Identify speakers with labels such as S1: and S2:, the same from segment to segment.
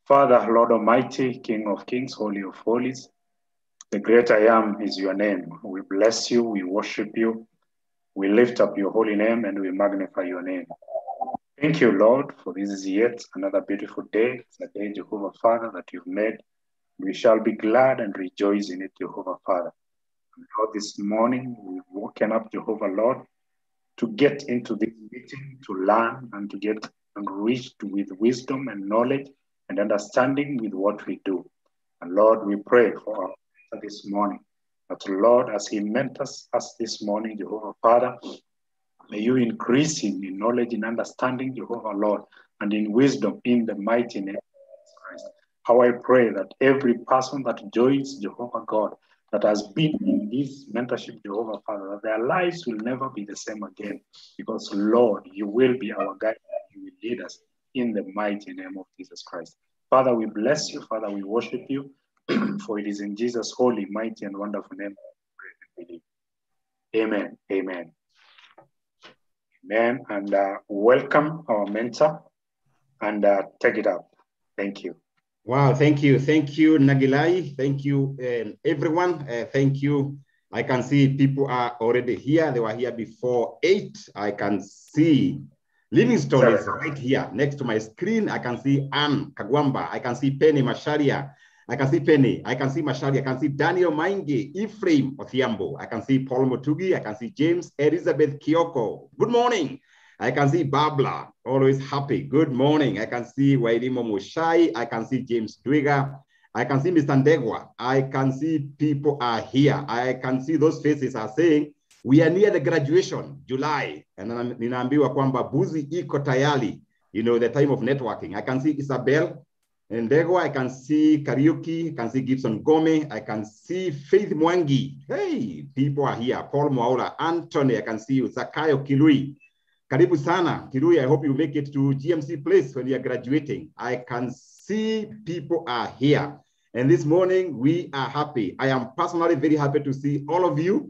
S1: Father, Lord Almighty, King of Kings, Holy of Holies, the great I am is your name. We bless you, we worship you, we lift up your holy name, and we magnify your name. Thank you, Lord, for this is yet another beautiful day. It's a day, Jehovah Father, that you've made. We shall be glad and rejoice in it, Jehovah Father. And Lord, this morning we've woken up, Jehovah Lord, to get into this meeting, to learn and to get enriched with wisdom and knowledge and understanding with what we do. And Lord, we pray for our mentor this morning. That Lord, as he mentors us this morning, Jehovah Father, may you increase him in knowledge, in understanding, Jehovah Lord, and in wisdom in the mighty name of Jesus Christ. How I pray that every person that joins Jehovah God, that has been in this mentorship, Jehovah Father, that their lives will never be the same again. Because, Lord, you will be our guide, you will lead us in the mighty name of Jesus Christ. Father, we bless you. Father, we worship you. For it is in Jesus' holy, mighty, and wonderful name we believe. Amen. Amen. Amen. And welcome our mentor and take it up. Thank you.
S2: Wow, thank you. Thank you, Nagilai. Thank you, everyone. Thank you. I can see people are already here. They were here before 8. I can see Livingstone is right here next to my screen. I can see Anne Kagwamba. I can see Penny Masharia. I can see Penny. I can see Masharia. I can see Daniel Mainge, Ephraim Othiambo. I can see Paul Motugi. I can see James Elizabeth Kioko. Good morning. I can see Babla, always happy. Good morning. I can see Wairimo Mushai. I can see James Dwiga. I can see Mr. Ndegwa. I can see people are here. I can see those faces are saying, we are near the graduation, July. And ninaambiwa kwamba buzi iko tayari, you know, the time of networking. I can see Isabel Ndegwa. I can see Kariuki. I can see Gibson Gome. I can see Faith Mwangi. Hey, people are here. Paul Mwaula, Anthony. I can see you. Zakayo Kilui. Karibu sana, Kirui. I hope you make it to GMC Place when you are graduating. I can see people are here. And this morning, we are happy. I am personally very happy to see all of you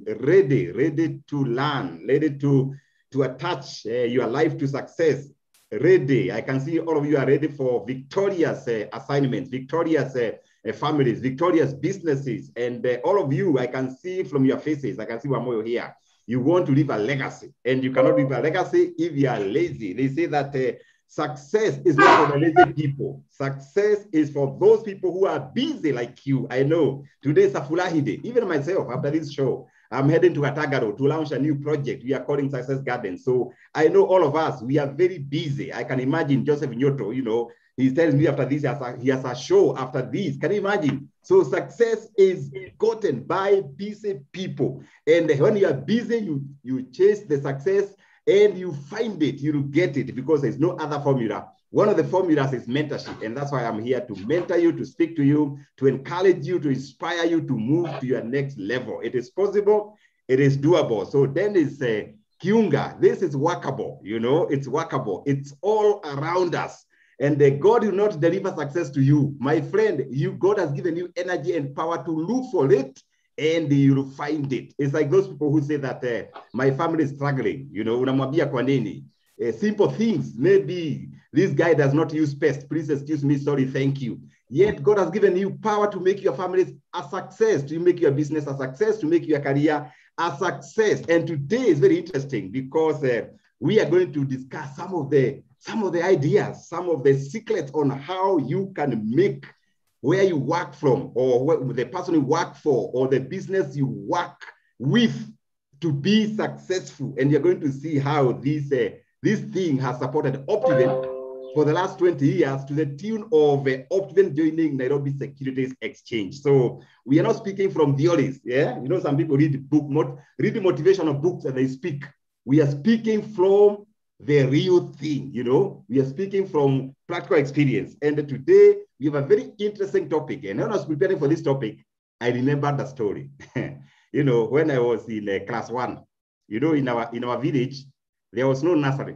S2: ready to learn, ready to attach your life to success, ready. I can see all of you are ready for victorious assignments, victorious families, victorious businesses. And all of you, I can see from your faces, I can see Wamoyo here. You want to leave a legacy, and you cannot leave a legacy if you are lazy. They say that success is not for the lazy people. Success is for those people who are busy like you. I know today is a Fulahi day. Even myself, after this show, I'm heading to Atagaro to launch a new project we are calling Success Garden. So I know all of us, we are very busy. I can imagine Joseph Nyoto, you know, he tells me after this, he has a show after this. Can you imagine? So success is gotten by busy people. And when you are busy, you chase the success and you find it, you get it because there's no other formula. One of the formulas is mentorship. And that's why I'm here to mentor you, to speak to you, to encourage you, to inspire you to move to your next level. It is possible. It is doable. So then it's Kiunga. This is workable. You know, it's workable. It's all around us. And God will not deliver success to you. My friend, God has given you energy and power to look for it, and you'll find it. It's like those people who say that my family is struggling. You know, unamwambia kwa nini? Simple things. Maybe this guy does not use pest. Please excuse me. Sorry, thank you. Yet God has given you power to make your family a success, to make your business a success, to make your career a success. And today is very interesting because we are going to discuss some of the ideas, some of the secrets on how you can make where you work from, or the person you work for, or the business you work with to be successful. And you're going to see how this thing has supported Optiven for the last 20 years to the tune of Optiven joining Nairobi Securities Exchange. So we are not speaking from theories. Yeah, you know, some people read the motivational books and they speak. We are speaking from the real thing, you know. We are speaking from practical experience. And today we have a very interesting topic. And when I was preparing for this topic, I remembered the story. You know, when I was in class 1, you know, in our village, there was no nursery.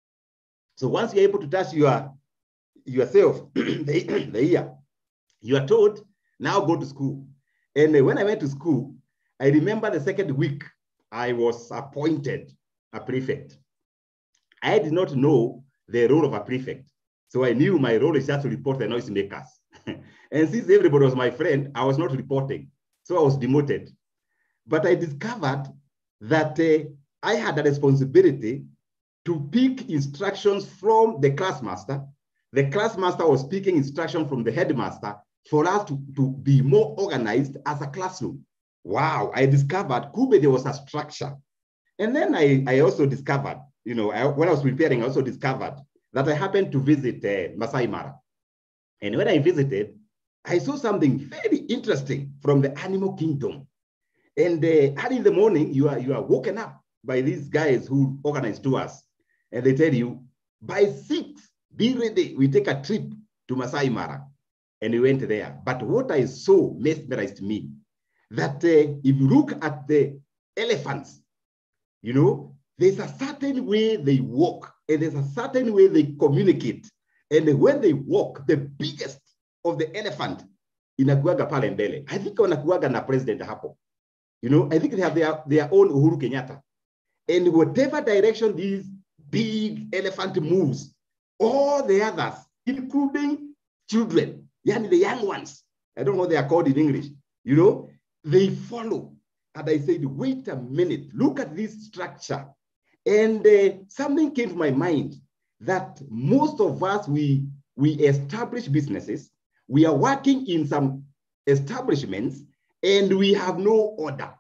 S2: So once you're able to touch yourself, the ear, you are told, now go to school. And when I went to school, I remember the second week, I was appointed a prefect. I did not know the role of a prefect. So I knew my role is just to report the noisemakers. And since everybody was my friend, I was not reporting. So I was demoted. But I discovered that I had a responsibility to pick instructions from the class master. The class master was picking instructions from the headmaster for us to be more organized as a classroom. Wow, I discovered Kube, there was a structure. And then I also discovered, you know, when I was preparing, I also discovered that I happened to visit Masai Mara. And when I visited, I saw something very interesting from the animal kingdom. And early in the morning, you are woken up by these guys who organize tours. And they tell you, by 6, be ready. We take a trip to Masai Mara. And we went there. But what I saw mesmerized me, that if you look at the elephants, you know, there's a certain way they walk, and there's a certain way they communicate. And when they walk, the biggest of the elephant inakuaga pale mbele. I think wanakuaga na president hapo. You know, I think they have their own Uhuru Kenyatta. And whatever direction these big elephant moves, all the others, including children, yani the young ones, I don't know what they are called in English, you know, they follow. And I said, wait a minute, look at this structure. And something came to my mind that most of us, we establish businesses, we are working in some establishments, and we have no order.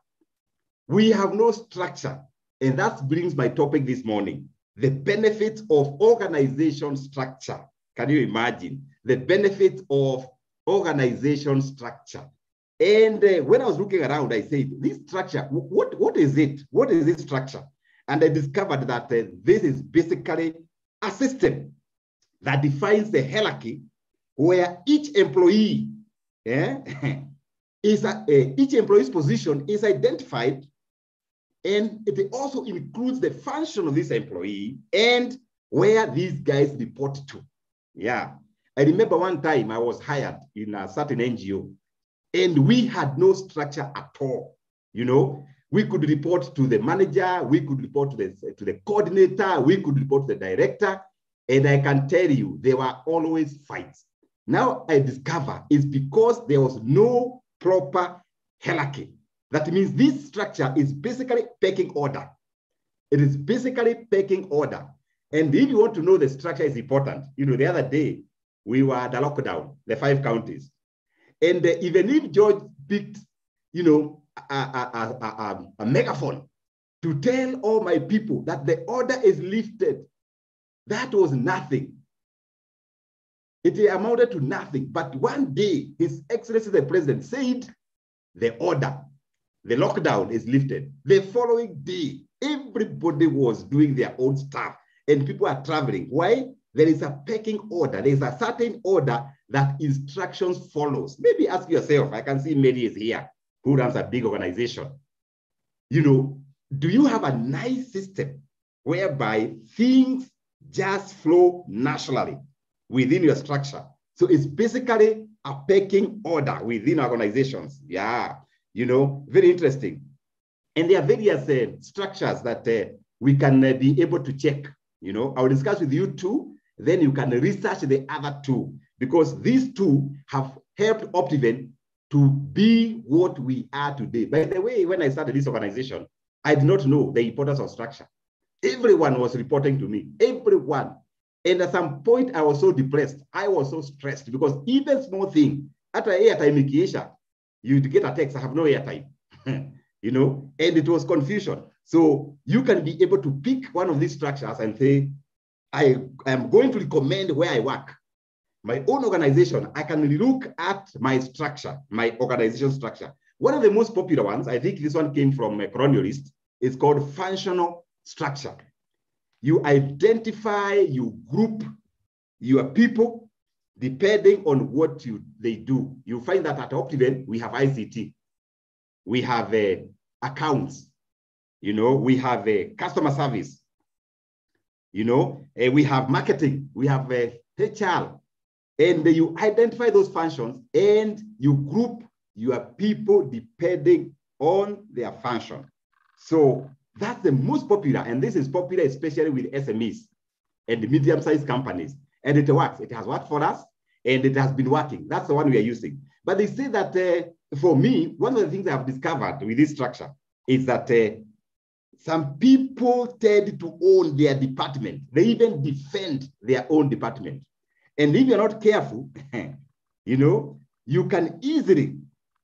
S2: We have no structure. And that brings my topic this morning, the benefits of organization structure. Can you imagine? The benefits of organization structure. And when I was looking around, I said, this structure, what is it? What is this structure? And I discovered that this is basically a system that defines the hierarchy where each employee, each employee's position is identified, and it also includes the function of this employee and where these guys report to. Yeah. I remember one time I was hired in a certain NGO, and we had no structure at all. You know, we could report to the manager, we could report to the coordinator, we could report to the director, and I can tell you, there were always fights. Now I discover it's because there was no proper hierarchy. That means this structure is basically pecking order. It is basically pecking order. And if you want to know the structure is important, you know, the other day, we were at the lockdown, the 5 counties. And even if George picked, you know, a megaphone to tell all my people that the order is lifted, that was nothing. It amounted to nothing. But one day, His Excellency the President said, the order, the lockdown is lifted. The following day, everybody was doing their own stuff and people are traveling. Why? There is a pecking order. There is a certain order that instructions follows. Maybe ask yourself, I can see Mary is here, who runs a big organization. You know, do you have a nice system whereby things just flow naturally within your structure? So it's basically a pecking order within organizations. Yeah, you know, very interesting. And there are various structures that we can be able to check. You know, I'll discuss with you 2, then you can research the other 2, because these 2 have helped Optiven to be what we are today. By the way, when I started this organization, I did not know the importance of structure. Everyone was reporting to me, everyone. And at some point, I was so depressed. I was so stressed because even small thing, at an airtime, you'd get a text, I have no airtime, you know, and it was confusion. So you can be able to pick one of these structures and say, I am going to recommend where I work. My own organization, I can look at my structure, my organization structure. One of the most popular ones, I think this one came from a colonialist, is called functional structure. You identify, you group your people depending on what they do. You find that at Optiven, we have ICT, we have accounts, you know, we have customer service, you know, we have marketing, we have HR, and you identify those functions and you group your people depending on their function. So that's the most popular, and this is popular especially with SMEs and medium-sized companies. And it works. It has worked for us, and it has been working. That's the one we are using. But they say that for me, one of the things I've discovered with this structure is that some people tend to own their department. They even defend their own department. And if you're not careful, you know, you can easily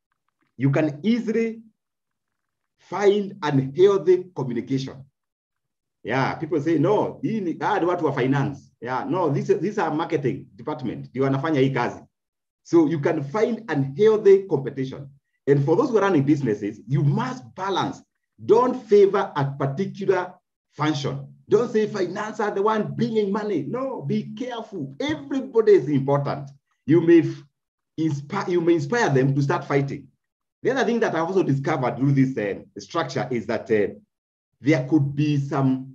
S2: find unhealthy communication. Yeah, people say, no, what to finance. Yeah, no, these are marketing department. You wanafanya hii kazi. So you can find unhealthy competition. And for those who are running businesses, you must balance. Don't favor a particular function. Don't say finance are the one bringing money. No, be careful. Everybody is important. You may inspire them to start fighting. The other thing that I've also discovered through this structure is that there could be some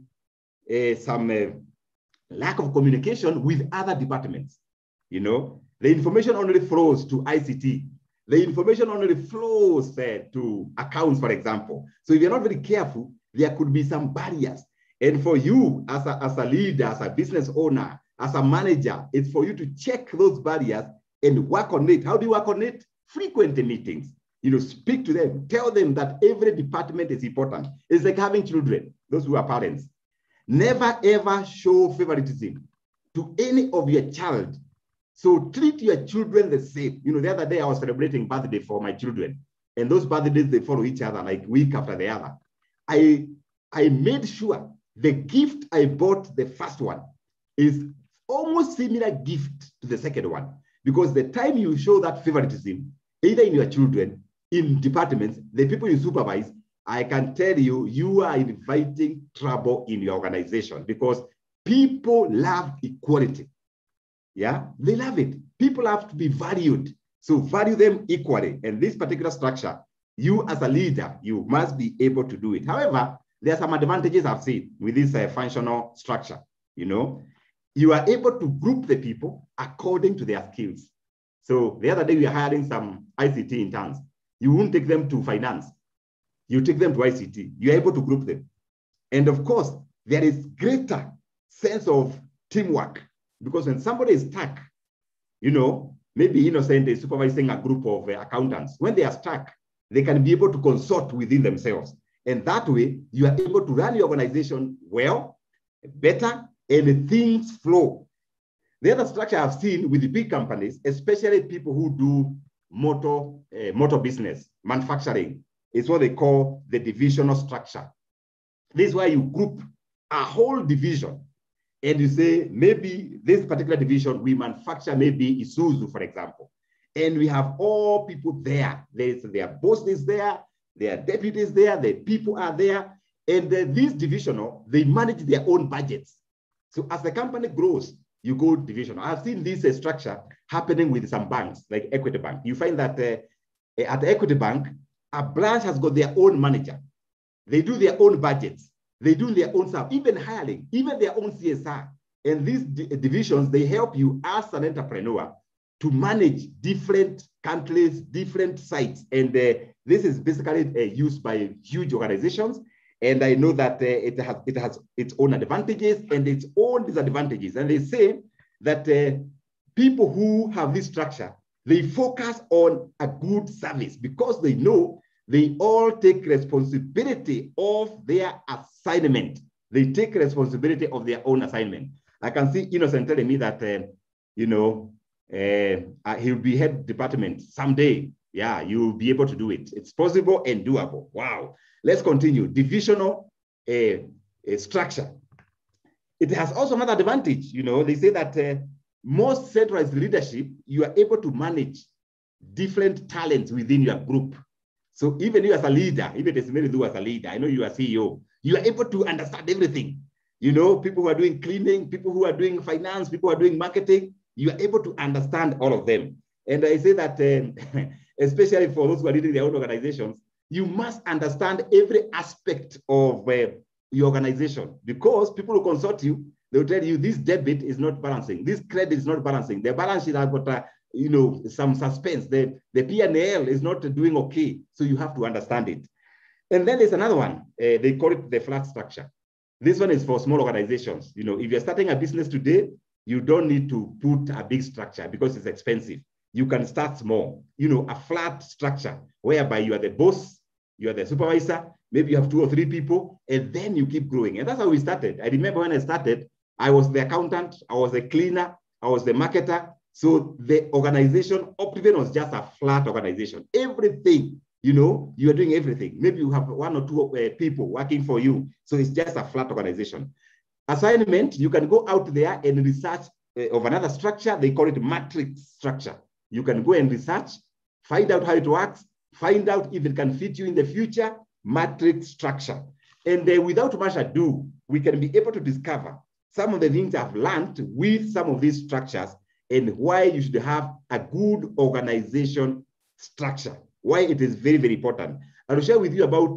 S2: lack of communication with other departments. You know, the information only flows to ICT. The information only flows to accounts, for example. So if you're not very careful, there could be some barriers. And for you as a leader, as a business owner, as a manager, it's for you to check those barriers and work on it. How do you work on it? Frequent meetings. You know, speak to them, tell them that every department is important. It's like having children, those who are parents. Never ever show favoritism to any of your child. So treat your children the same. You know, the other day I was celebrating birthday for my children, and those birthdays, they follow each other like week after the other. I made sure the gift I bought the first one is almost similar gift to the second one, because the time you show that favoritism, either in your children, in departments, the people you supervise, I can tell you, you are inviting trouble in your organization, because people love equality. Yeah, they love it. People have to be valued. So value them equally. And this particular structure, you as a leader, you must be able to do it. However, there are some advantages I've seen with this functional structure. You know, you are able to group the people according to their skills. So the other day we were hiring some ICT interns. You won't take them to finance. You take them to ICT. You're able to group them. And of course, there is greater sense of teamwork, because when somebody is stuck, you know, maybe Innocent is supervising a group of accountants. When they are stuck, they can be able to consult within themselves. And that way, you are able to run your organization well, better, and things flow. The other structure I've seen with the big companies, especially people who do motor business, manufacturing, is what they call the divisional structure. This is where you group a whole division, and you say, maybe this particular division, we manufacture maybe Isuzu, for example, and we have all people there. Their boss is there, their deputies there, the people are there, and this divisional, they manage their own budgets. So as the company grows, you go divisional. I've seen this structure happening with some banks, like Equity Bank. You find that at Equity Bank, a branch has got their own manager. They do their own budgets. They do their own stuff, even hiring, even their own CSR. And these divisions, they help you as an entrepreneur to manage different countries, different sites. And this is basically used by huge organizations. And I know that it has its own advantages and its own disadvantages. And they say that people who have this structure, they focus on a good service, because they know they all take responsibility of their assignment. They take responsibility of their own assignment. I can see Innocent telling me that, you know, he'll be head department someday. Yeah, you'll be able to do it. It's possible and doable. Wow. Let's continue. Divisional structure. It has also another advantage. You know, they say that most centralized leadership, you are able to manage different talents within your group. So even you as a leader, even as many do as a leader, I know you are CEO, you are able to understand everything. You know, people who are doing cleaning, people who are doing finance, people who are doing marketing, you are able to understand all of them. And I say that, especially for those who are leading their own organizations, you must understand every aspect of your organization, because people who consult you, they'll tell you this debit is not balancing, this credit is not balancing, the balance sheet has got you know, some suspense, the P&L is not doing okay, so you have to understand it. And then there's another one, they call it the flat structure. This one is for small organizations. You know, if you're starting a business today, you don't need to put a big structure because it's expensive. You can start small, a flat structure whereby you are the boss, you are the supervisor, maybe you have 2 or 3 people, and then you keep growing. And that's how we started. I remember when I started, I was the accountant, I was the cleaner, I was the marketer. So the organization, Optiven, was just a flat organization. Everything, you are doing everything. Maybe you have 1 or 2 people working for you. So it's just a flat organization. Assignment, you can go out there and research of another structure. They call it matrix structure. You can go and research, find out how it works, find out if it can fit you in the future, matrix structure. And without much ado, we can be able to discover some of the things I've learned with some of these structures and why you should have a good organization structure, why it is very, very important. I will share with you about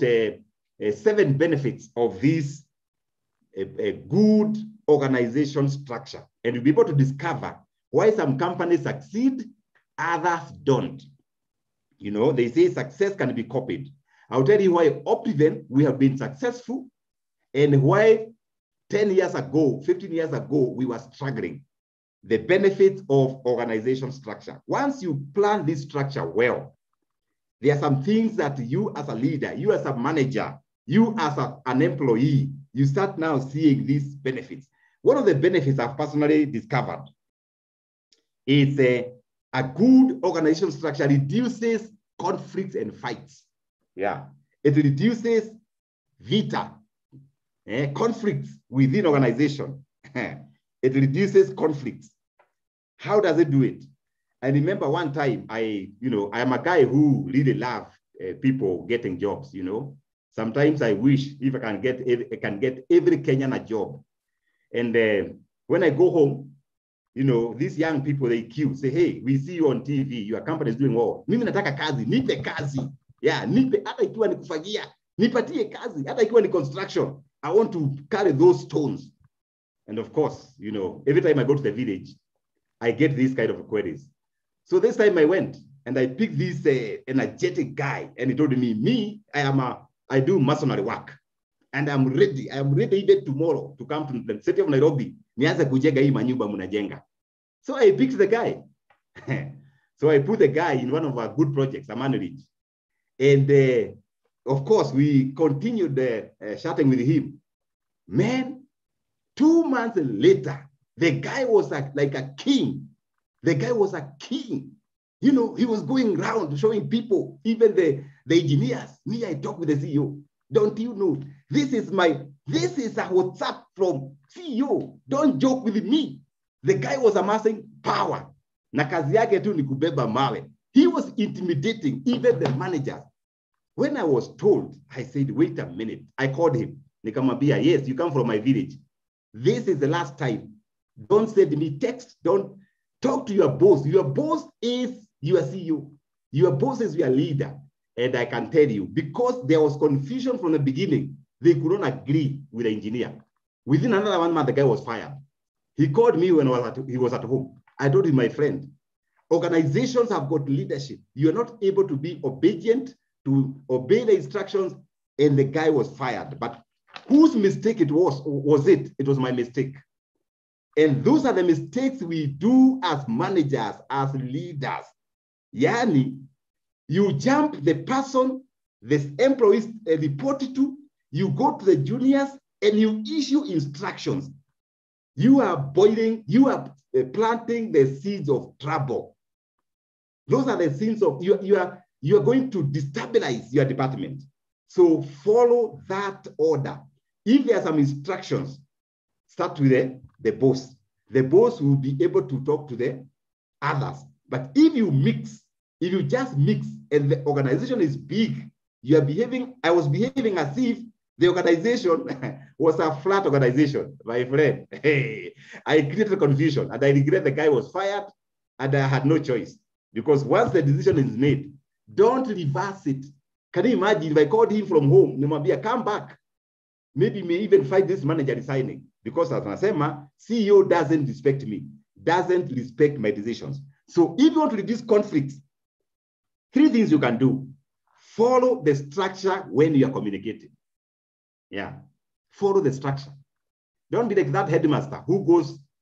S2: 7 benefits of this a good organization structure. And you'll be able to discover why some companies succeed, others don't. They say success can be copied. I'll tell you why Optiven, we have been successful, and why 10 years ago, 15 years ago, we were struggling. The benefits of organization structure. Once you plan this structure well, there are some things that you as a leader, you as a manager, you as an employee, you start now seeing these benefits. One of the benefits I've personally discovered is a good organization structure reduces conflicts and fights. Yeah, it reduces vita, conflicts within organization. It reduces conflicts. How does it do it? I remember one time, I am a guy who really love people getting jobs. Sometimes I wish if I can get every Kenyan a job. And when I go home, these young people, they queue, say, hey, we see you on TV, your company is doing well. Mimi nataka kazi, nipe kazi. Yeah, nipe, hata ikiwa ni kufagia, nipatie kazi, hata ikiwa ni construction. I want to carry those stones. And of course, every time I go to the village, I get these kind of queries. So this time I went and I picked this energetic guy, and he told me, I do masonry work, and I'm ready even tomorrow to come to the city of Nairobi. Nianze kujenga hii manyumba mnajenga. So I picked the guy. So I put the guy in one of our good projects, Amanridge. And of course, we continued chatting with him. Man, 2 months later, the guy was like a king. The guy was a king. He was going around showing people, even the engineers. Me, I talk with the CEO. Don't you know? This is a WhatsApp from CEO. Don't joke with me. The guy was amassing power. Na kazi yake tu ni kubeba mawe. He was intimidating even the managers. When I was told, I said, wait a minute. I called him. Nikamwambia, yes, you come from my village. This is the last time. Don't send me text. Don't talk to your boss. Your boss is your CEO. Your boss is your leader. And I can tell you, because there was confusion from the beginning, they could not agree with the engineer. Within another 1 month, the guy was fired. He called me when he was at home. I told him, my friend, organizations have got leadership. You are not able to be obedient, to obey the instructions, and the guy was fired. But whose mistake it was it? It was my mistake. And those are the mistakes we do as managers, as leaders. Yani, you jump the person the employees reported to, you go to the juniors and you issue instructions. You are planting the seeds of trouble. Those are the seeds of, you are going to destabilize your department. So follow that order. If there are some instructions, start with the boss. The boss will be able to talk to the others. But if you just mix and the organization is big, I was behaving as if the organization was a flat organization, my friend. Hey, I created confusion and I regret the guy was fired and I had no choice. Because once the decision is made, don't reverse it. Can you imagine if I called him from home, Nimwambia, come back. Maybe may even fight this manager resigning. Because as Nasema, CEO doesn't respect me, doesn't respect my decisions. So if you want to reduce conflicts, 3 things you can do. Follow the structure when you are communicating. Yeah, follow the structure. Don't be like that headmaster who goes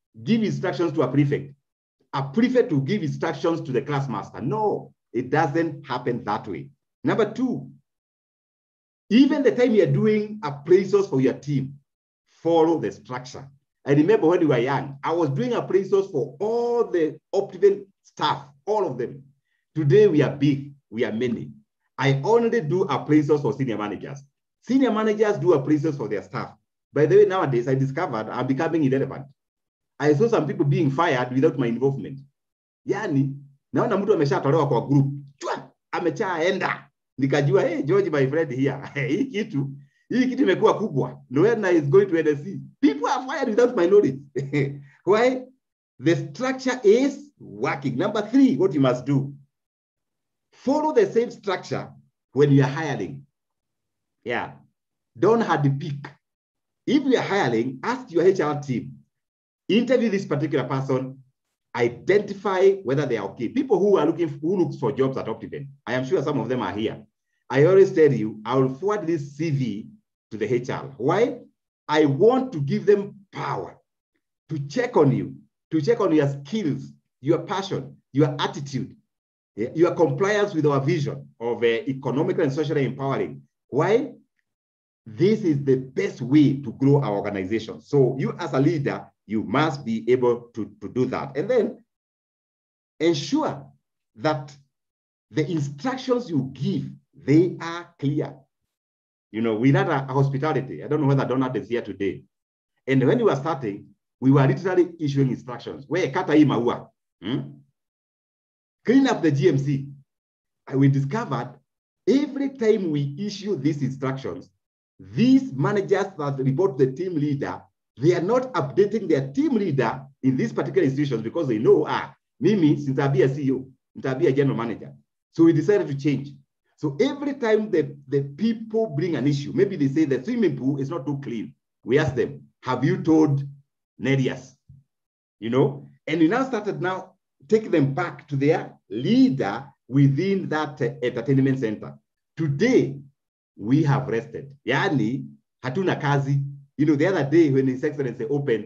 S2: give instructions to a prefect to give instructions to the class master. No, it doesn't happen that way. Number two, even the time you're doing appraisals for your team, follow the structure. I remember when we were young, I was doing appraisals for all the Optiven staff, all of them. Today we are big, we are many. I only do appraisals for senior managers. Senior managers do appraisals for their staff. By the way, nowadays I discovered I'm becoming irrelevant. I saw some people being fired without my involvement. Yani, naona mtu ameshatolewa kwa group. Chua, amechaenda. Nikajua, hey, George, my friend here. Hii kitu imekuwa kubwa. Nowhere is going to NSC. People are fired without my knowledge. Why? The structure is working. Number three, what you must do. Follow the same structure when you are hiring. Yeah. Don't have the pick. If you are hiring, ask your HR team. Interview this particular person, identify whether they are okay. People who look for jobs at Optiven, I am sure some of them are here. I always tell you, I will forward this CV to the HR. Why? I want to give them power to check on you, to check on your skills, your passion, your attitude, your compliance with our vision of economical and socially empowering. Why? This is the best way to grow our organization. So you as a leader, you must be able to do that. And then ensure that the instructions you give, they are clear. You know, we had a hospitality. I don't know whether Donald is here today. And when we were starting, we were literally issuing instructions. Where kata hii maua, clean up the GMC. And we discovered every time we issue these instructions, these managers that report to the team leader, they are not updating their team leader in these particular institutions because they know, Mimi, since I'll be a CEO, I'll be a general manager. So we decided to change. So every time the people bring an issue, maybe they say the swimming pool is not too clean. We ask them, have you told Nerias? You know, and we now started now taking them back to their leader within that entertainment center. Today, we have rested. Yani, hatuna kazi. You know, the other day when His Excellency opened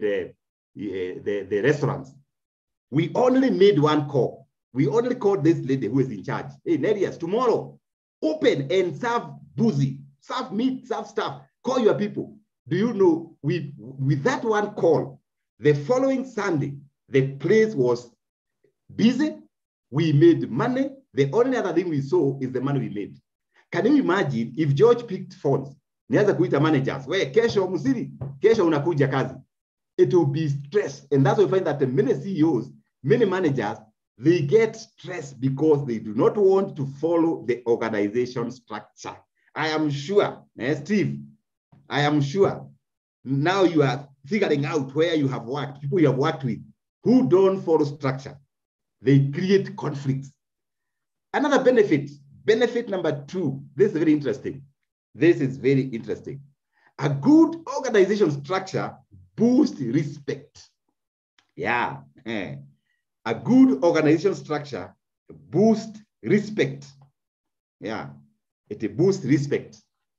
S2: the restaurants, we only made one call. We only called this lady who is in charge. Hey, Nerias, tomorrow, open and serve boozy, serve meat, serve stuff. Call your people. Do you know, with that one call, the following Sunday, the place was busy. We made money. The only other thing we saw is the money we made. Can you imagine if George picked phones? Nianza kuita managers. We kesho Musiri, kesho unakuja kazi. It will be stress. And that's why we find that many CEOs, many managers, they get stressed because they do not want to follow the organization structure. I am sure, Steve, I am sure now you are figuring out where you have worked, people you have worked with, who don't follow structure. They create conflicts. Another benefit number 2, this is very interesting. This is very interesting. A good organization structure boosts respect. Yeah. A good organization structure boosts respect. Yeah. It boosts respect.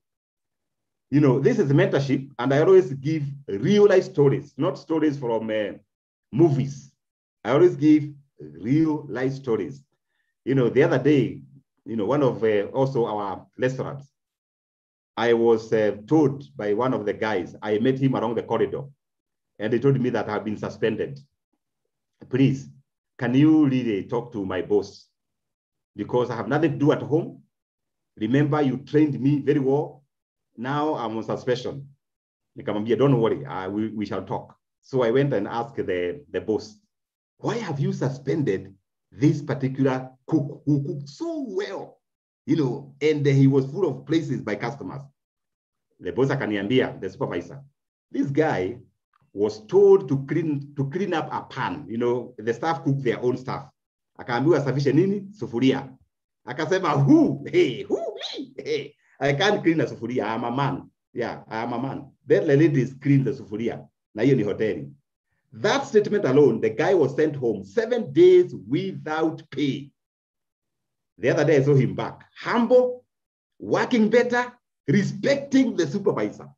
S2: You know, this is mentorship, and I always give real life stories, not stories from movies. I always give real life stories. You know, the other day, you know, one of also our restaurants, I was told by one of the guys, I met him along the corridor, and he told me that I've been suspended. Please, can you really talk to my boss? Because I have nothing to do at home. Remember, you trained me very well. Now I'm on suspension. Nikamwambia, don't worry, we shall talk. So I went and asked the boss, why have you suspended this particular cook who cooked so well? You know, and he was full of praises by customers. The boss akaniambia, the supervisor, this guy was told to clean up a pan. You know, the staff cook their own stuff. Akaambiwa safishe nini? Sufuria. Akasema, who? Hey, who? Me? Hey, I can't clean a sufuria. I am a man. Yeah, I am a man. Then the ladies clean the sufuria. Na hiyo ni hoteli. That statement alone, the guy was sent home 7 days without pay. The other day I saw him back. Humble, working better, respecting the supervisor.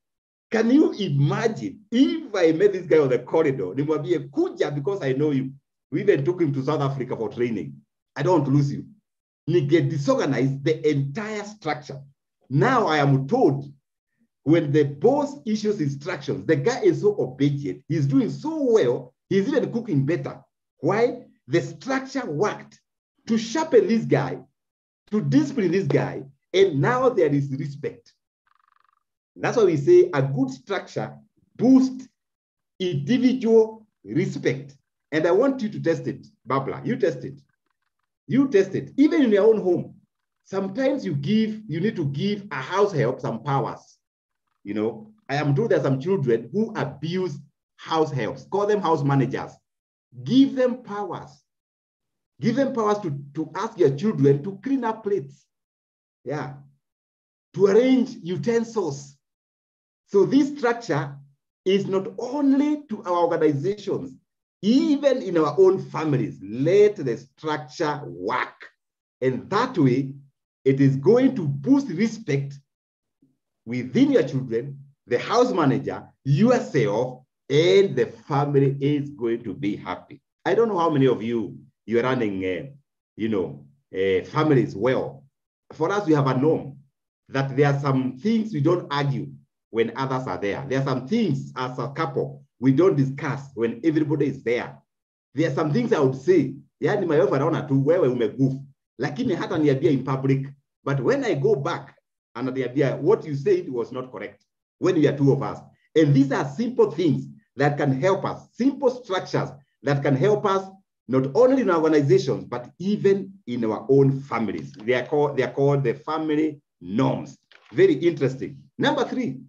S2: Can you imagine if I met this guy on the corridor, nimwambie kuja because I know you. We even took him to South Africa for training. I don't want to lose you. Get disorganized the entire structure. Now I am told when the boss issues instructions, the guy is so obedient. He's doing so well. He's even cooking better. Why? The structure worked to sharpen this guy, to discipline this guy, and now there is respect. That's why we say a good structure boosts individual respect. And I want you to test it, Barbara. You test it. You test it. Even in your own home. Sometimes you need to give a house help some powers. You know, I am told there are some children who abuse house helps. Call them house managers. Give them powers. Give them powers to ask your children to clean up plates. Yeah. To arrange utensils. So this structure is not only to our organizations, even in our own families. Let the structure work. And that way, it is going to boost respect within your children, the house manager, yourself, and the family is going to be happy. I don't know how many of you are running, families well. For us, we have a norm that there are some things we don't argue when others are there. There are some things as a couple we don't discuss when everybody is there. There are some things I would say, yani my wife anaona tu wewe umegoof, lakini hata niambia in public. But when I go back and niambia what you said was not correct when we are two of us. And these are simple things that can help us, simple structures that can help us not only in organizations, but even in our own families. They are called the family norms. Very interesting. Number three.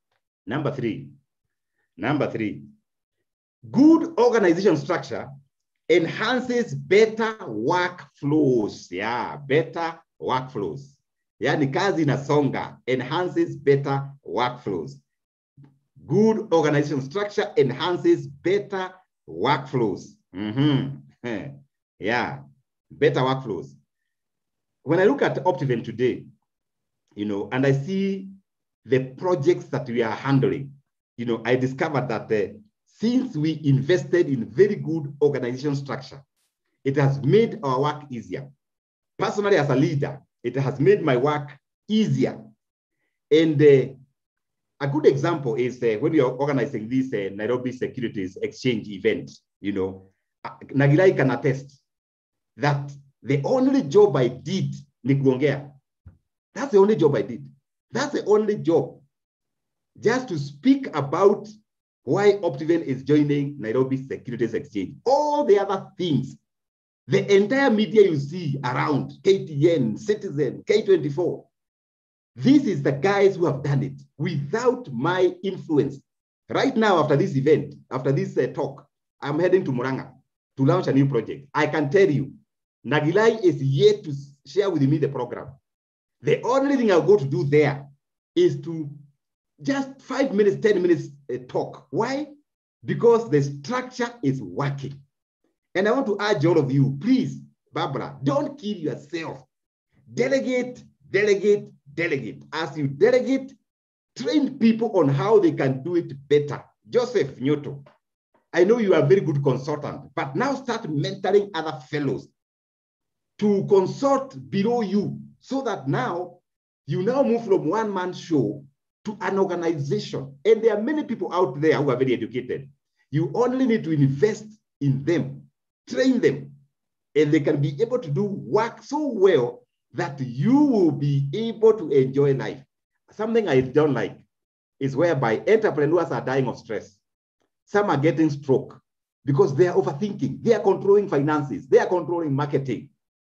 S2: Good organization structure enhances better workflows. Yeah, better workflows. Yani kazi inasonga, enhances better workflows. Good organization structure enhances better workflows. Yeah, better workflows. When I look at Optiven today, and I see the projects that we are handling, I discovered that since we invested in very good organization structure, it has made our work easier. Personally, as a leader, it has made my work easier. And a good example is when we are organizing this Nairobi Securities Exchange event, Nagilai can attest that the only job I did, ni kuongea. That's the only job I did. That's the only job. Just to speak about why Optiven is joining Nairobi Securities Exchange. All the other things, the entire media you see around, KTN, Citizen, K24, this is the guys who have done it without my influence. Right now, after this event, after this talk, I'm heading to Muranga to launch a new project. I can tell you, Nagilai is yet to share with me the program. The only thing I'll go to do there is to just 5 minutes, 10 minutes talk. Why? Because the structure is working. And I want to urge all of you, please, Barbara, don't kill yourself. Delegate, delegate, delegate. As you delegate, train people on how they can do it better. Joseph Nyoto, I know you are a very good consultant, but now start mentoring other fellows to consult below you so that now you now move from one-man show to an organization. And there are many people out there who are very educated. You only need to invest in them, train them, and they can be able to do work so well that you will be able to enjoy life. Something I don't like is whereby entrepreneurs are dying of stress. Some are getting stroke because they are overthinking. They are controlling finances. They are controlling marketing.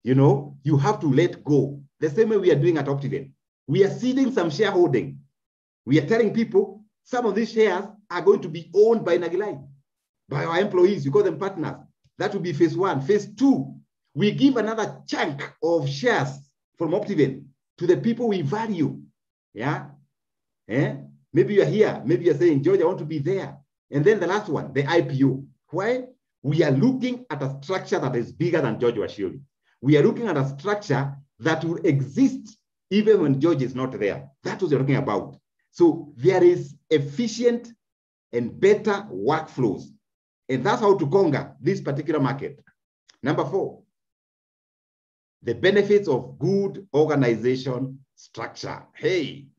S2: You have to let go. The same way we are doing at Optiven. We are ceding some shareholding. We are telling people some of these shares are going to be owned by Nagilai, by our employees. You call them partners. That will be phase 1. Phase 2, we give another chunk of shares from Optiven to the people we value. Yeah? Maybe you're here. Maybe you're saying, George, I want to be there. And then the last one, the IPO. Why? We are looking at a structure that is bigger than George Washiri. We are looking at a structure that will exist even when George is not there. That's what we're talking about. So there is efficient and better workflows. And that's how to conquer this particular market. Number 4, the benefits of good organization structure. Hey,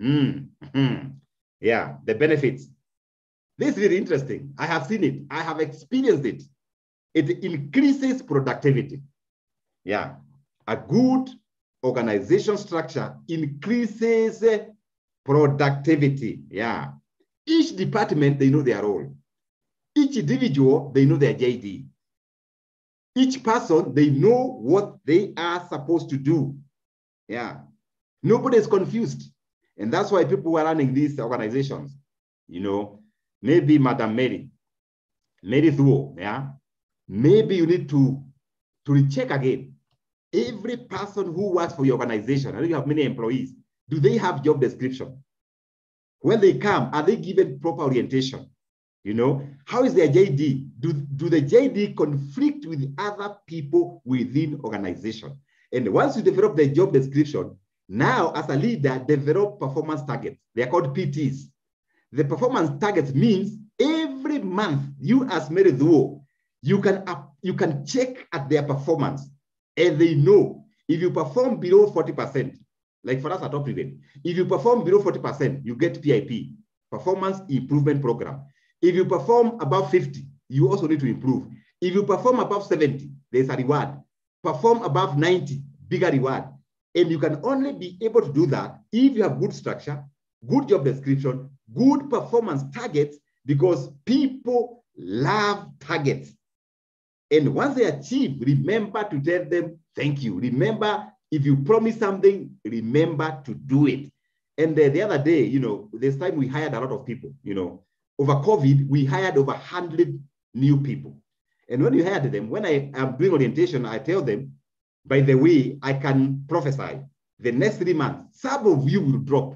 S2: yeah, the benefits. This is really interesting. I have seen it. I have experienced it. It increases productivity. Yeah, a good organization structure increases productivity. Yeah, each department, they know their role. Each individual, they know their JD. Each person, they know what they are supposed to do. Yeah, nobody is confused. And that's why people who are running these organizations, you know, maybe Madam Mary Thuo, yeah, maybe you need to recheck again. Every person who works for your organization, I know you have many employees, do they have job description? When they come, are they given proper orientation? You know, how is their JD? Do the JD conflict with other people within organization? And once you develop the job description, now as a leader, develop performance targets. They are called PTs. The performance targets means every month, you as Mary Thuo, you can check at their performance, and they know if you perform below 40%, like for us at Optiven, if you perform below 40%, you get PIP, Performance Improvement Program. If you perform above 50, you also need to improve. If you perform above 70, there's a reward. Perform above 90, bigger reward. And you can only be able to do that if you have good structure, good job description, good performance targets, because people love targets. And once they achieve, remember to tell them, thank you. Remember, if you promise something, remember to do it. And the other day, you know, this time we hired a lot of people, you know. Over COVID, we hired over 100 new people. And when you hired them, when I am doing orientation, I tell them, by the way, I can prophesy the next 3 months, some of you will drop.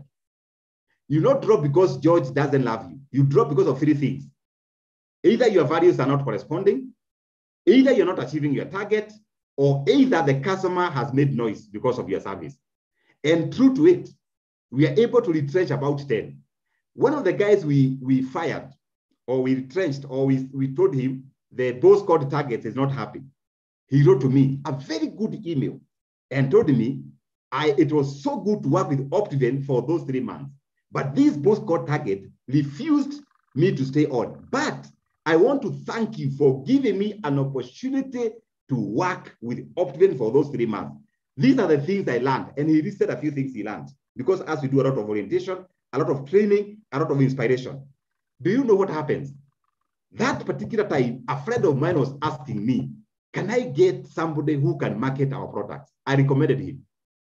S2: You not drop because George doesn't love you. You drop because of 3 things. Either your values are not corresponding, either you're not achieving your target, or either the customer has made noise because of your service. And true to it, we are able to retrench about 10. One of the guys we fired, or we retrenched, or we told him the boss code target is not happy. He wrote to me a very good email and told me it was so good to work with Optiven for those 3 months, but this boss code target refused me to stay on. But I want to thank you for giving me an opportunity to work with Optiven for those 3 months. These are the things I learned. And he listed a few things he learned, because as we do a lot of orientation, a lot of training, a lot of inspiration. Do you know what happens? That particular time, a friend of mine was asking me, can I get somebody who can market our products? I recommended him.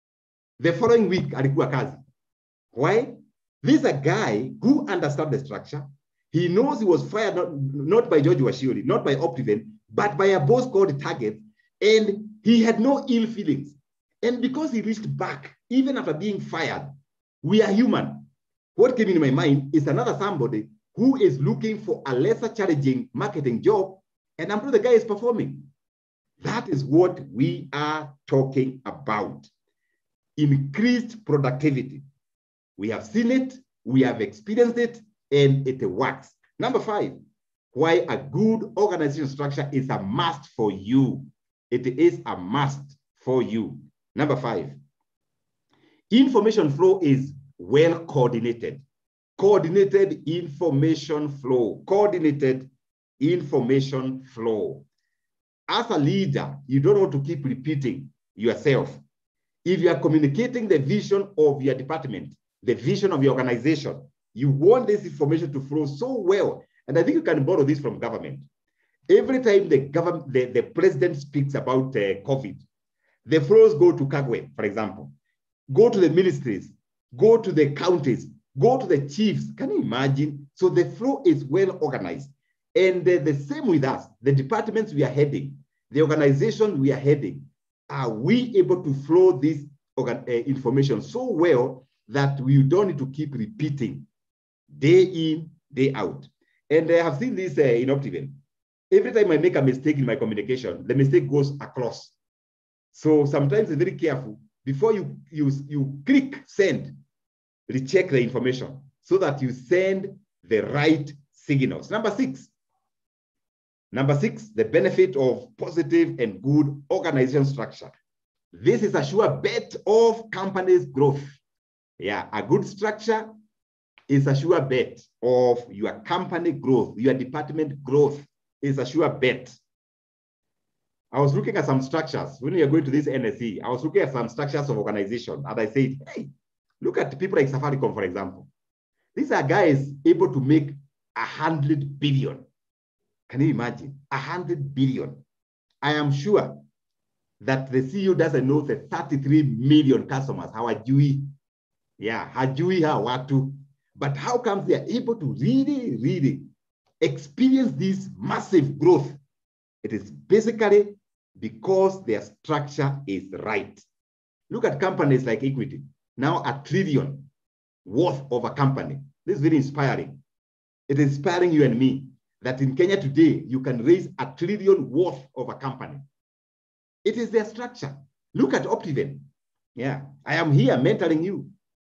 S2: The following week, alikuwa kazi. Why? This is a guy who understands the structure. He knows he was fired not by George Washiori, not by Optiven, but by a boss called Target, and he had no ill feelings. And because he reached back, even after being fired, we are human. What came in my mind is another somebody who is looking for a lesser challenging marketing job, and I'm sure the guy is performing. That is what we are talking about. Increased productivity. We have seen it, we have experienced it, and it works. Number 5, why a good organization structure is a must for you. It is a must for you. Number 5, information flow is well coordinated. Coordinated information flow. Coordinated information flow. As a leader, you don't want to keep repeating yourself. If you are communicating the vision of your department, the vision of your organization, you want this information to flow so well. And I think you can borrow this from government. Every time the president speaks about COVID, the flows go to Kagwe, for example, go to the ministries, go to the counties, go to the chiefs. Can you imagine? So the flow is well organized. And the same with us, the departments we are heading, the organization we are heading, are we able to flow this information so well that we don't need to keep repeating day in, day out? And I have seen this in Optiven. Every time I make a mistake in my communication, the mistake goes across. So sometimes it's very careful. Before you click send, recheck the information so that you send the right signals. Number six, the benefit of positive and good organization structure. This is a sure bet of company's growth. Yeah, a good structure is a sure bet of your company growth, your department growth is a sure bet. I was looking at some structures. When you're going to this NSE, I was looking at some structures of organization, and I said, hey, look at people like Safaricom, for example. These are guys able to make 100 billion. Can you imagine? 100 billion. I am sure that the CEO doesn't know the 33 million customers. How are you? Yeah, how watu. But how come they are able to really experience this massive growth? It is basically because their structure is right. Look at companies like Equity, now $1 trillion worth of a company. This is very inspiring. It is inspiring you and me that in Kenya today, you can raise $1 trillion worth of a company. It is their structure. Look at Optiven. Yeah, I am here mentoring you,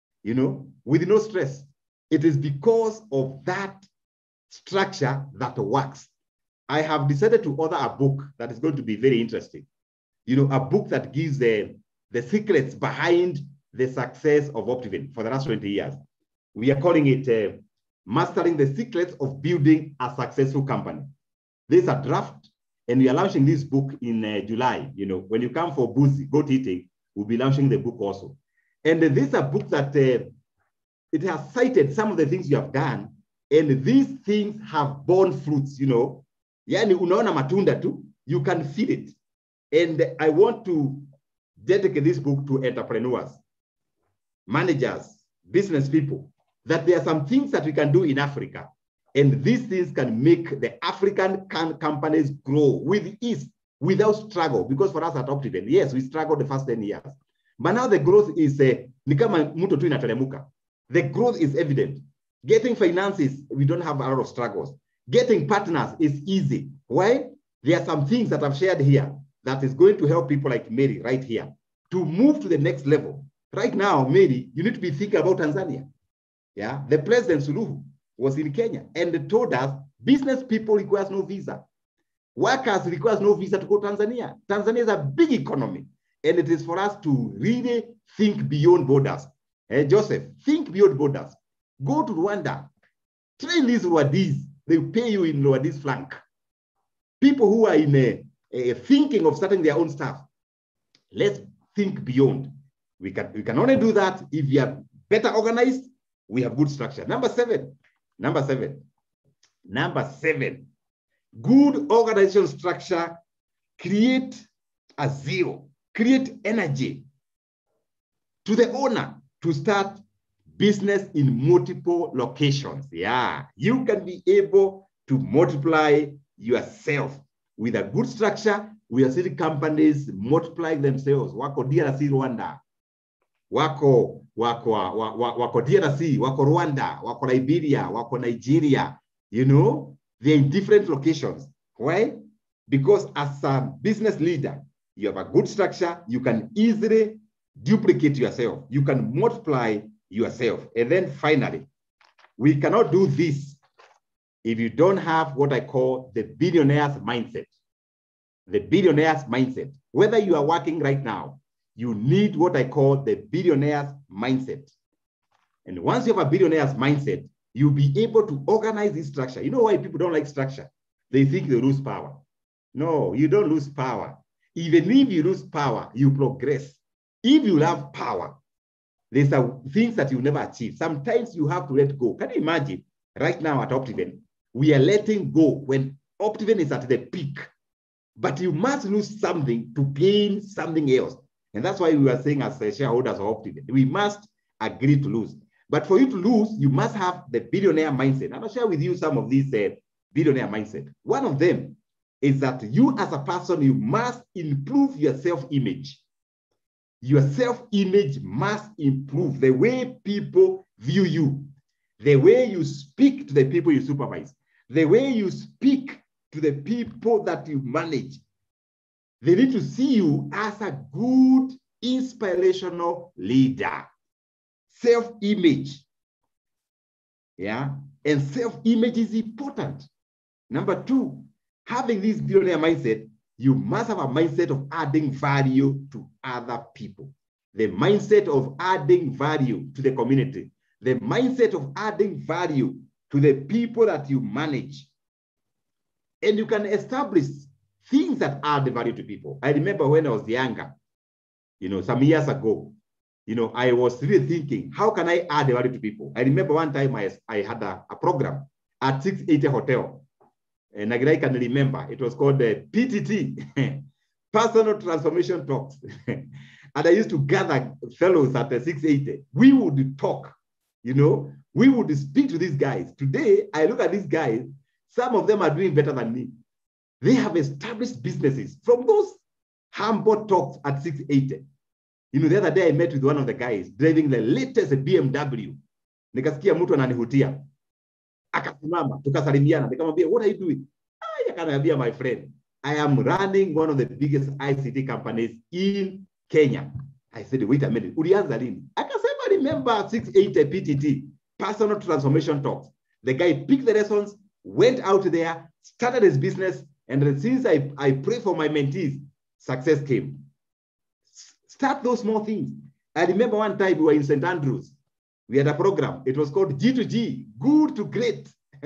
S2: with no stress. It is because of that structure that works. I have decided to order a book that is going to be very interesting. A book that gives the secrets behind the success of Optiven for the last 20 years. We are calling it Mastering the Secrets of Building a Successful Company. There's a draft, and we are launching this book in July. When you come for Boozy, Goat Eating, we'll be launching the book also. And this is a book that it has cited some of the things you have done, and these things have borne fruits, Yani unaona matunda tu, you can feel it. And I want to dedicate this book to entrepreneurs, managers, business people, that there are some things that we can do in Africa. And these things can make the African companies grow with ease, without struggle. Because for us at Optiven, yes, we struggled the first 10 years. But now the growth is, ni kama mto tu inateremka. The growth is evident. Getting finances, we don't have a lot of struggles. Getting partners is easy. Why? There are some things that I've shared here that is going to help people like Mary right here to move to the next level. Right now, Mary, you need to be thinking about Tanzania. Yeah, the President Suluhu was in Kenya and told us business people requires no visa. Workers requires no visa to go to Tanzania. Tanzania is a big economy, and it is for us to really think beyond borders. Joseph, think beyond borders. Go to Rwanda. Train these Rwandese. They pay you in Rwandese flank. People who are in thinking of starting their own stuff. Let's think beyond. We can only do that if we are better organized, we have good structure. Number seven. Good organizational structure create a zeal, create energy to the owner to start business in multiple locations. Yeah, you can be able to multiply yourself with a good structure. We are seeing companies multiply themselves. Wako DRC Rwanda, wako DRC, wako Rwanda, wako Liberia, wako Nigeria. They're in different locations. Why? Because as a business leader, you have a good structure. You can easily duplicate yourself. You can multiply yourself. And then finally, we cannot do this if you don't have what I call the billionaire's mindset. The billionaire's mindset. Whether you are working right now, you need what I call the billionaire's mindset. And once you have a billionaire's mindset, you'll be able to organize this structure. You know why people don't like structure? They think they lose power. No, you don't lose power. Even if you lose power, you progress. If you have power, there's things that you never achieve. Sometimes you have to let go. Can you imagine? Right now at Optiven, we are letting go when Optiven is at the peak. But you must lose something to gain something else. And that's why we are saying as shareholders of Optiven, we must agree to lose. But for you to lose, you must have the billionaire mindset. And I'll share with you some of these billionaire mindset. One of them is that you as a person, you must improve your self-image. Your self-image must improve. The way people view you, the way you speak to the people you supervise, the way you speak to the people that you manage. They need to see you as a good, inspirational leader. Self-image. Yeah. And self-image is important. Number two, having this billionaire mindset, you must have a mindset of adding value to other people. The mindset of adding value to the community. The mindset of adding value to the people that you manage. And you can establish things that add value to people. I remember when I was younger, some years ago, I was really thinking, how can I add value to people? I remember one time I had a program at 680 Hotel. And I can remember, it was called the PTT, Personal Transformation Talks. And I used to gather fellows at the 680. We would talk, we would speak to these guys. Today, I look at these guys, some of them are doing better than me. They have established businesses from those humble talks at 680. The other day I met with one of the guys driving the latest BMW. Nikasikia mtu ananihutia. Akasimama, tukasalimiana. Nikamwambia, what are you doing? Akaniambia, my friend, I am running one of the biggest ICT companies in Kenya. I said, wait a minute. Ulianza lini? Akasema, remember 680 PTT, Personal Transformation Talks. The guy picked the lessons, went out there, started his business, and since I pray for my mentees, success came. Start those small things. I remember one time we were in St. Andrews. We had a program. It was called G2G, good to great.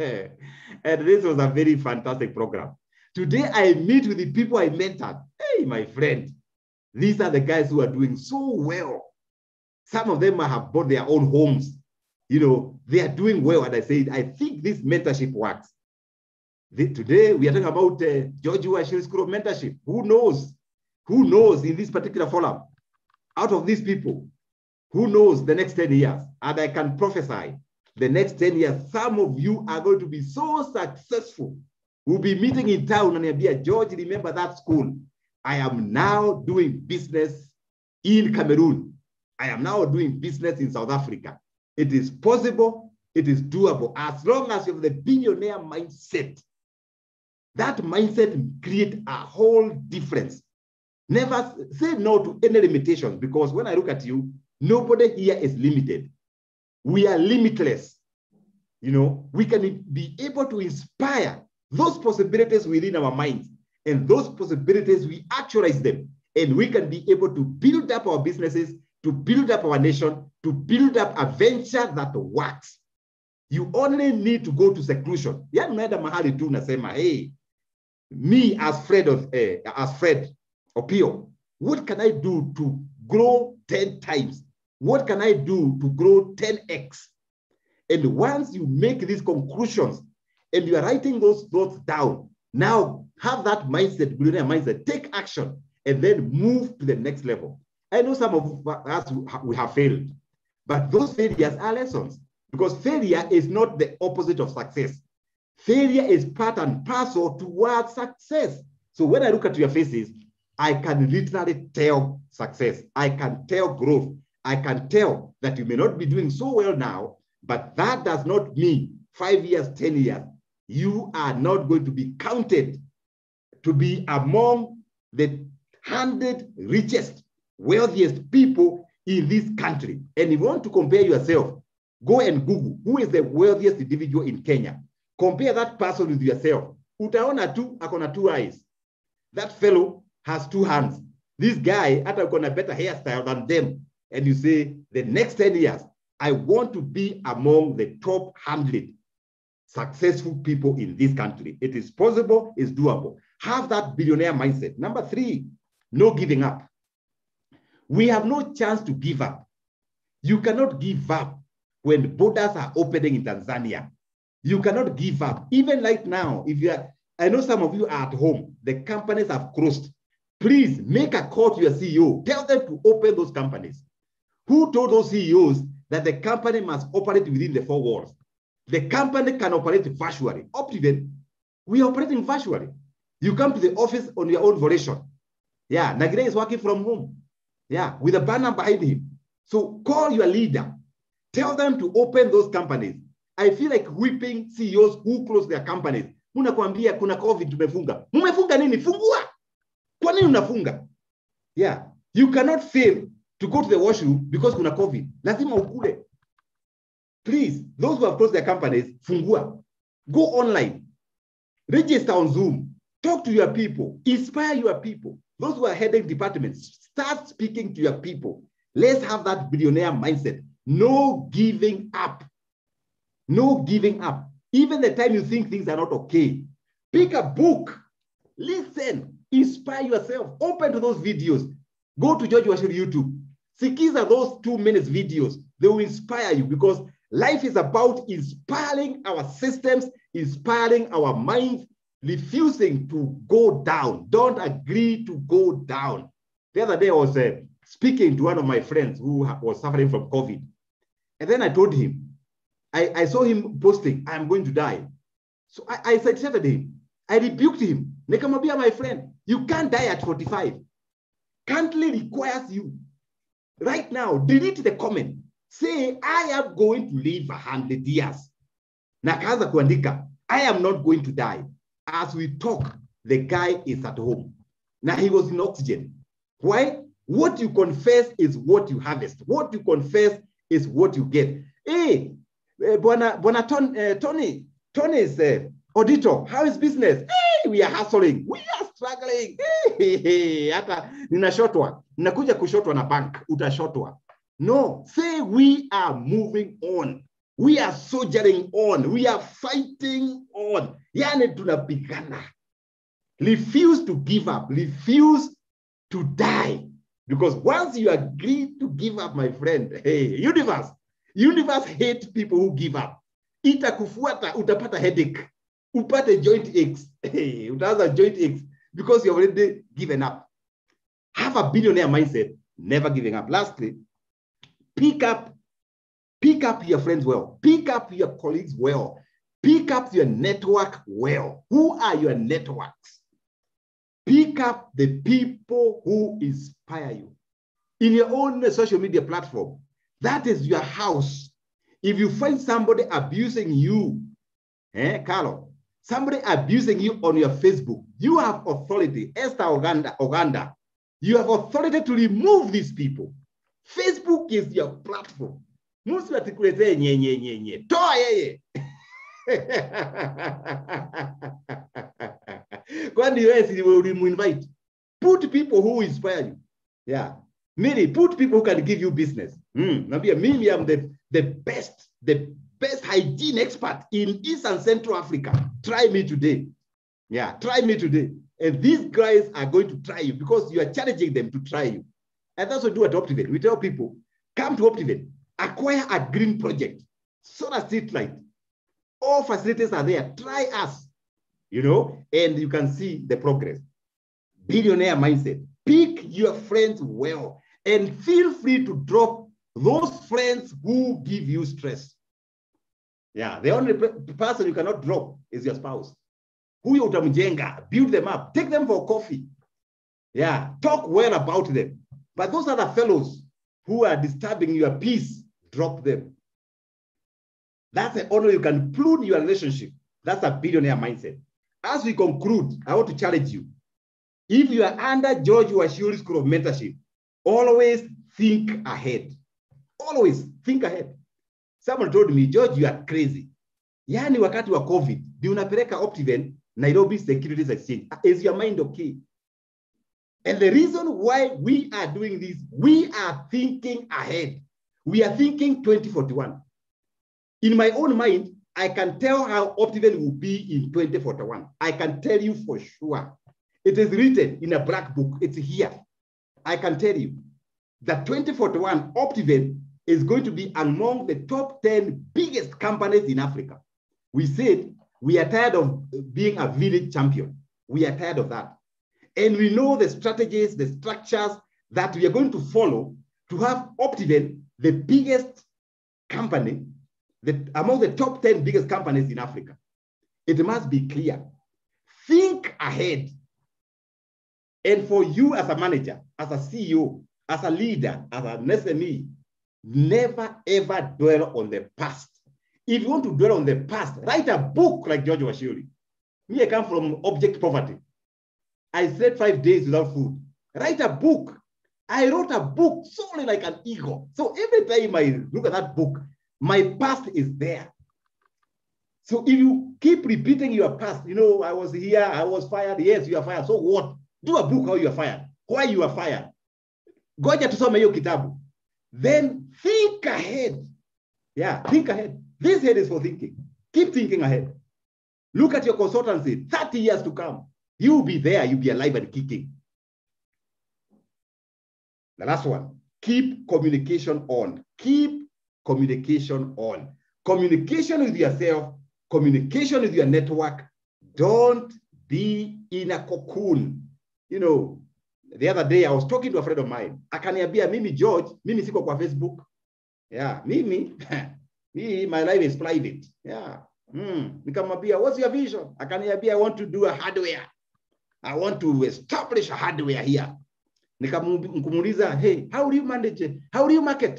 S2: And this was a very fantastic program. Today, I meet with the people I mentored. Hey, my friend, these are the guys who are doing so well. Some of them have bought their own homes. They are doing well. And I said, I think this mentorship works. Today, we are talking about George Washington School of Mentorship. Who knows? Who knows in this particular forum? Out of these people, who knows the next 10 years? And I can prophesy the next 10 years, some of you are going to be so successful. We'll be meeting in town and you'll be George, remember that school? I am now doing business in Cameroon. I am now doing business in South Africa. It is possible. It is doable. As long as you have the billionaire mindset, that mindset creates a whole difference. Never say no to any limitations, because when I look at you, nobody here is limited. We are limitless. We can be able to inspire those possibilities within our minds, and those possibilities, we actualize them, and we can be able to build up our businesses, to build up our nation, to build up a venture that works. You only need to go to seclusion. Hey, me as Fred Opio, what can I do to grow 10 times? What can I do to grow 10x? And once you make these conclusions and you are writing those thoughts down, now have that mindset, billionaire mindset, take action, and then move to the next level. I know some of us, we have failed, but those failures are lessons, because failure is not the opposite of success. Failure is part and parcel towards success. So when I look at your faces, I can literally tell success. I can tell growth. I can tell that you may not be doing so well now, but that does not mean 5 years, 10 years, you are not going to be counted to be among the 100 richest, wealthiest people in this country. And if you want to compare yourself, go and Google, who is the wealthiest individual in Kenya? Compare that person with yourself. Utaona tu, akona 2 eyes. That fellow has 2 hands. This guy, hata akona better hairstyle than them. And you say, the next 10 years, I want to be among the top 100 successful people in this country. It is possible, it's doable. Have that billionaire mindset. Number 3, no giving up. We have no chance to give up. You cannot give up when borders are opening in Tanzania. You cannot give up. Even right now, if you are, I know some of you are at home, the companies have closed. Please make a call to your CEO. Tell them to open those companies. Who told those CEOs that the company must operate within the 4 walls? The company can operate virtually. Optiven, we are operating virtually. You come to the office on your own volition. Yeah, Nagire is working from home. Yeah, with a banner behind him. So call your leader. Tell them to open those companies. I feel like whipping CEOs who close their companies. Munakwambia kuna COVID tumefunga. Mumefunga nini? Fungua. Kwa nini unafunga? Yeah, you cannot fail to go to the washroom because kuna COVID. Lazima ukule. Please, those who have closed their companies, fungua. Go online. Register on Zoom. Talk to your people. Inspire your people. Those who are heading departments, start speaking to your people. Let's have that billionaire mindset. No giving up. No giving up. Even the time you think things are not okay, pick a book, listen, inspire yourself, open to those videos. Go to George Washiru YouTube. Sikiza those 2 minutes videos. They will inspire you, because life is about inspiring our systems, inspiring our minds, refusing to go down. Don't agree to go down. The other day I was speaking to one of my friends who was suffering from COVID. And then I told him, I saw him posting, I'm going to die. So I said to him, I rebuked him. Nekamabia, my friend, you can't die at 45. Currently requires you. Right now, delete the comment. Say, I am going to live 100 years. Nakaanza kuandika, I am not going to die. As we talk, the guy is at home. Now he was in oxygen. Why? What you confess is what you harvest. What you confess is what you get. Hey, Tony is auditor. How is business? Hey, we are hustling. We are struggling. Hey, hata ninashotwa. Ninakuja kushotwa na bank. Utashotwa. No, say we are moving on. We are soldiering on. We are fighting on. Yani tunapigana. Refuse to give up. Refuse to die. Because once you agree to give up, my friend, hey, universe hates people who give up. Itakufuata, utapata headache, upate joint aches, hey, utaanza joint aches because you've already given up. Have a billionaire mindset, never giving up. Lastly, pick up your friends well, pick up your colleagues well, pick up your network well. Who are your networks? Pick up the people who inspire you. In your own social media platform, that is your house. If you find somebody abusing you, Carlo, somebody abusing you on your Facebook, you have authority. Esther Oganda, you have authority to remove these people. Facebook is your platform. Musi atikulete nye. Toa yeye. When you will invite, put people who inspire you. Yeah. Many put people who can give you business. Maybe I'm the best hygiene expert in East and Central Africa. Try me today. Yeah, try me today. And these guys are going to try you because you are challenging them to try you. And that's what we do at Optiven. We tell people, come to Optiven, acquire a green project, solar street light. All facilities are there. Try us, and you can see the progress. Billionaire mindset. Pick your friends well and feel free to drop those friends who give you stress. Yeah, the only person you cannot drop is your spouse. Huyo utamjenga, build them up, take them for coffee. Yeah, talk well about them. But those other fellows who are disturbing your peace, drop them. That's the only way you can prune your relationship. That's a billionaire mindset. As we conclude, I want to challenge you. If you are under George Washiru School of Mentorship, always think ahead. Always think ahead. Someone told me, George, you are crazy. Yani wakati wa COVID, di unapeleka Optiven, Nairobi Securities Exchange. Is your mind okay? And the reason why we are doing this, we are thinking ahead. We are thinking 2041. In my own mind, I can tell how Optiven will be in 2041. I can tell you for sure. It is written in a black book. It's here. I can tell you that 2041 Optiven is going to be among the top 10 biggest companies in Africa. We said we are tired of being a village champion. We are tired of that. And we know the strategies, the structures that we are going to follow to have Optiven the biggest company, among the top 10 biggest companies in Africa. It must be clear. Think ahead. And for you as a manager, as a CEO, as a leader, as an SME, never ever dwell on the past. If you want to dwell on the past, write a book like George Washiru. Me, I come from object poverty. I slept 5 days without food. Write a book. I wrote a book solely like an ego. So every time I look at that book, My past is there. So if you keep repeating your past, you know, I was here, I was fired. Yes, you are fired. So what? Do a book how you are fired. Why you are fired. Goja tusome hiyo kitabu. Then think ahead. Yeah, think ahead. This head is for thinking. Keep thinking ahead. Look at your consultancy, 30 years to come. You'll be there, you'll be alive and kicking. The last one, keep communication on. Keep communication on. Communication with yourself, communication with your network. Don't be in a cocoon. You know, the other day I was talking to a friend of mine. Akaniambia, mimi George, mimi siko kwa Facebook. Yeah, mimi, my life is private. Yeah. Nikamwambia, what's your vision? Akaniambia, I want to do a hardware. I want to establish a hardware here. Nikamuuliza, hey, how do you manage it? How do you market?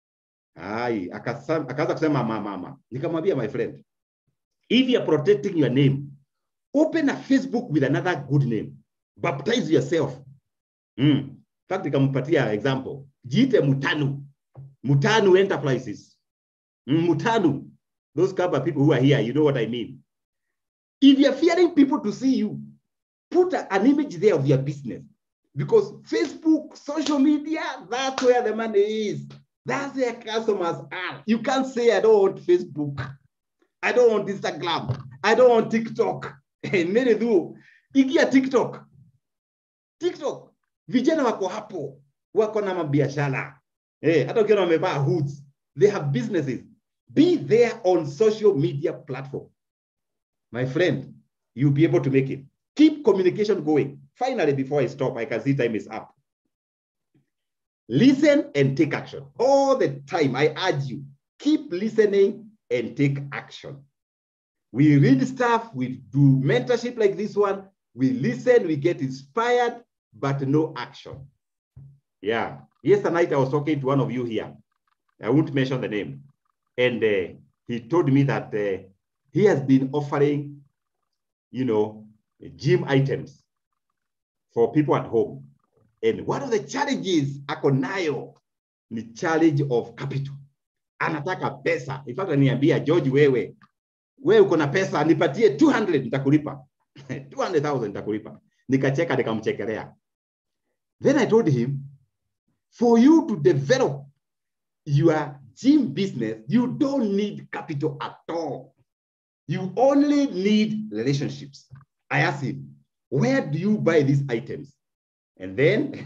S2: Akaanza kusema mama. Nikamwambia, my friend, if you are protecting your name, open a Facebook with another good name. Baptize yourself. In fact, nikampatia example. Jiite Mutanu. Mutanu Enterprises. Mutanu. Those couple of people who are here, you know what I mean. If you're fearing people to see you, put an image there of your business. Because Facebook, social media, that's where the money is. That's where customers are. You can't say, I don't want Facebook. I don't want Instagram. I don't want TikTok. Many do. Ikia TikTok. TikTok. Vijana wako hapo. Wako na mabiashara. Hata ukiona wamevaa hoods. They have businesses. Be there on social media platform. My friend, you'll be able to make it. Keep communication going. Finally, before I stop, I can see time is up. Listen and take action. All the time, I urge you, keep listening and take action. We read stuff, we do mentorship like this one, we listen, we get inspired, but no action. Yeah. Yesterday night, I was talking to one of you here. I won't mention the name. And he told me that he has been offering, you know, gym items for people at home. And one of the challenges ako nayo ni challenge of capital. Anataka pesa. In fact, aniambia, George, wewe uko na pesa, nipatie 200 nitakulipa. 200,000 nitakulipa. Nikacheka nikamchekelea. Then I told him, for you to develop your gym business, you don't need capital at all. You only need relationships. I asked him, where do you buy these items? And then,